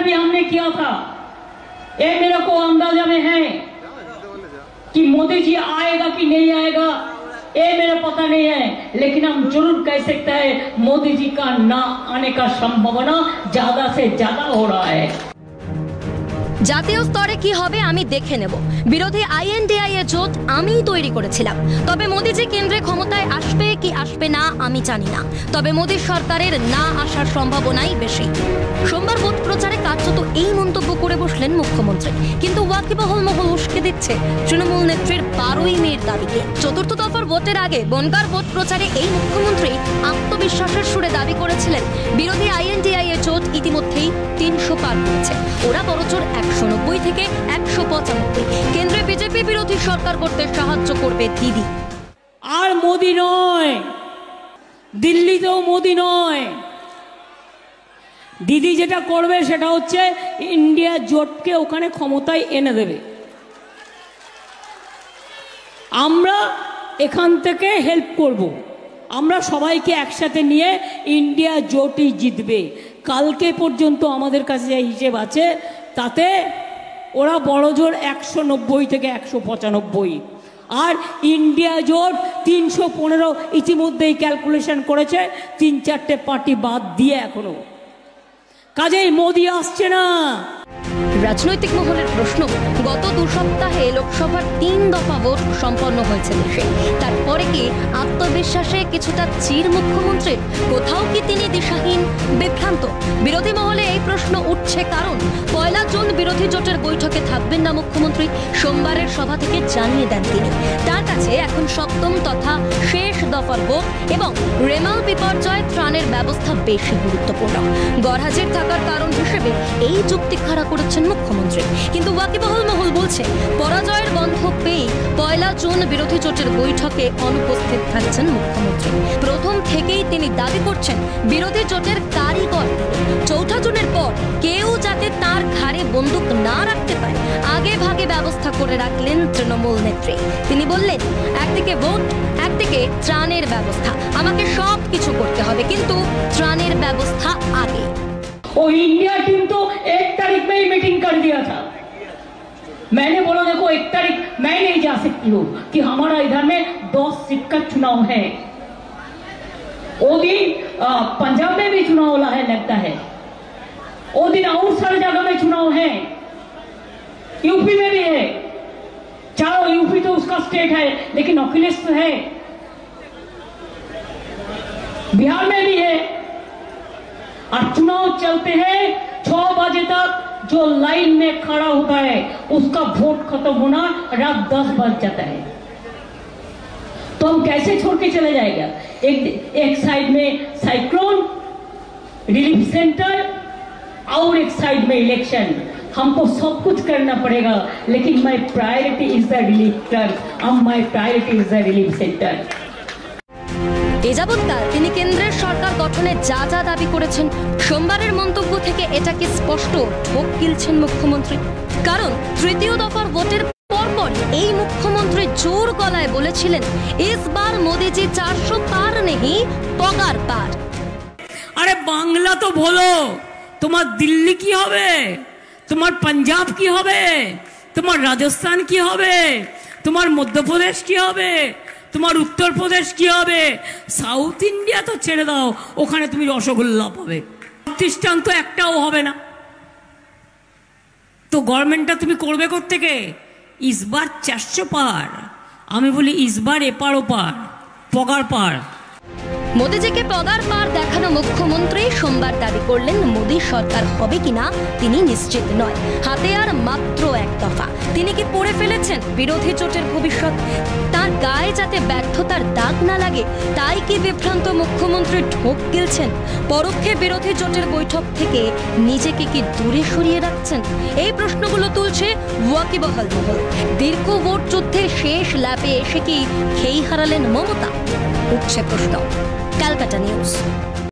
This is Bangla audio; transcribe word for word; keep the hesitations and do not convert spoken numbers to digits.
भी हमने किया था। ये मेरे को अंदाजा में है कि मोदी जी आएगा कि नहीं आएगा ये मेरा पता नहीं है, लेकिन हम जरूर कह सकते हैं मोदी जी का ना आने का संभावना ज्यादा से ज्यादा हो रहा है। জাতীয় স্তরে কি হবে আমি দেখে নেব। বিরোধী আইএনডিআই এর জোট আমি তৈরি করেছিলাম। তবে মোদি জি কেন্দ্রে ক্ষমতায় আসবে কি আসবে না আমি জানি না। তবে মোদি সরকারের না আসার সম্ভাবনাই বেশি। সোমবার ভোট প্রচারে কার্যত এই মন্তব্য করে বসলেন মুখ্যমন্ত্রী। কিন্তু ওয়াকিবহল মহল উস্কে দিচ্ছে তৃণমূল নেত্রীর বারোই মের দাবিকে। চতুর্থ দফার ভোটের আগে বনগাঁর ভোট প্রচারে এই মুখ্যমন্ত্রী আত্মবিশ্বাসের সুরে দাবি করেছিলেন বিরোধী আইএনডিআই এর জোট ইতিমধ্যেই তিনশো পার করেছে। ওরা বড়জোর একশো নব্বই থেকে একশো পঁচানব্বই কেন্দ্রে বিজেপি বিরোধী সরকার করতে সাহায্য করবে দিদি। আর মোদি নয়, দিল্লিতেও মোদি নয়, দিদি যেটা করবে সেটা হচ্ছে ইন্ডিয়া জোটকে ওখানে ক্ষমতায় এনে দেবে। আমরা এখান থেকে হেল্প করব, আমরা সবাইকে একসাথে নিয়ে ইন্ডিয়া জোটই জিতবে। কালকে পর্যন্ত আমাদের কাছে যে হিসেব আছে তাতে ওরা বড়জোর একশো নব্বই থেকে একশো পঁচানব্বই, আর ইন্ডিয়া জোট তিনশো পনেরো ইতিমধ্যেই ক্যালকুলেশন করেছে, তিন চারটে পার্টি বাদ দিয়ে এখনো। কাজেই মোদি আসছে না। রাজনৈতিক মহলের প্রশ্ন, গত দু সপ্তাহে লোকসভার তিন দফা ভোট সম্পন্ন হয়েছে দেশে, তারপরে কি আত্মবিশ্বাসে কিছুটা চির মুখ্যমন্ত্রীর? কোথাও কি তিনি দিশাহীন, বিভ্রান্ত? বিরোধী মহলে এই প্রশ্ন উঠছে কারণ পয়লা জুন বিরোধী জোটের বৈঠকে থাকবেন না মুখ্যমন্ত্রী। সোমবারের সভা থেকে জানিয়ে দেন তিনি। তার কাছে এখন সপ্তম তথা শেষ দফার ভোট এবং রেমাল বিপর্যয় ত্রাণের ব্যবস্থা বেশি গুরুত্বপূর্ণ। গড়হাজির থাকার কারণ হিসেবে এই যুক্তি খাড়া করেছেন মুখ্যমন্ত্রী। কিন্তু ওয়াকিবহল মহল বলছে পরাজয়ের গন্ধ পেয়ে পয়লা জুন বিরোধী জোটের বৈঠকে অনুপস্থিত থাকছেন মুখ্যমন্ত্রী। প্রথম থেকেই তিনি দাবি করছেন বিরোধী জোটের কারিগর। চৌঠা জুনের পর কেউ যাতে তার ঘাড়ে বন্দুক না রাখতে পারে আগে ভাগে ব্যবস্থা করে রাখলেন তৃণমূল নেত্রী। তিনি বললেন, একদিকে ভোট, একদিকে ত্রাণের ব্যবস্থা, আমাকে সব কিছু করতে হবে, কিন্তু ত্রাণের ব্যবস্থা আগে। वो इंडिया टीम तो एक तारीख में ही मीटिंग कर दिया था। मैंने बोला देखो एक तारीख मैं नहीं जा सकती हूँ कि हमारा इधर में दस सीट का चुनाव है। वो दिन पंजाब में भी चुनाव वाला है लगता है, वो दिन और सारी जगह में चुनाव है, यूपी में भी है। चारों यूपी तो उसका स्टेट है लेकिन अखिलेश तो है, बिहार में भी है। और चुनाव चलते हैं छह बजे तक जो लाइन में खड़ा होता है उसका वोट खत्म होना रात दस बज जाता है। तो हम कैसे छोड़ के चले जाएगा? एक एक साइड में साइक्लोन रिलीफ सेंटर और एक साइड में इलेक्शन। हमको सब कुछ करना पड़ेगा, लेकिन my priority is the relief centre, अब my priority is the relief centre. এ যাবৎকাল তিনি কেন্দ্রের সরকার গঠনে যা যা দাবি করেছেন, সোমবারের মন্তব্য থেকে এটাকে স্পষ্ট ঠোক গিলছেন মুখ্যমন্ত্রী। কারণ তৃতীয় দফার ভোটের পরপর এই মুখ্যমন্ত্রী জোর গলায় বলেছিলেন, ইস বার মোদি জি চারশো পার নেহি পগার পার। আরে বাংলা তো বলো, তোমার দিল্লি কি হবে, তোমার পাঞ্জাব কি হবে, তোমার রাজস্থান কি হবে, তোমার মধ্যপ্রদেশ কি হবে, তোমার উত্তরপ্রদেশ কি হবে? সাউথ ইন্ডিয়া তো ছেড়ে দাও, ওখানে তুমি রসগোল্লা পাবে, প্রতিষ্ঠান তো একটাও হবে না। তো গভর্নমেন্টটা তুমি করবে কোত্থেকে? ইসবার চারশো পার, আমি বলি ইসবার এপার ওপার, পগার পার। মোদিজিকে পগার পার দেখানো মুখ্যমন্ত্রী সোমবার দাবি করলেন মোদি সরকার হবে কিনা তিনি নিশ্চিত নয়। হাতে আর মাত্র এক দফা। তিনি কি পড়ে ফেলেছেন বিরোধী জোটের ভবিষ্যৎ? তার গায়ে যাতে ব্যর্থতার দাগ না লাগে তাই কি বিভ্রান্ত মুখ্যমন্ত্রী ঢোক গিলছেন? পরোক্ষে বিরোধী জোটের বৈঠক থেকে নিজেকে কি দূরে সরিয়ে রাখছেন? এই প্রশ্নগুলো তুলছে ওয়াকিবহাল মহল। দীর্ঘ ভোট যুদ্ধের শেষ ল্যাপে এসে কি খেই হারালেন মমতা? উঠছে প্রশ্ন। Calcutta news.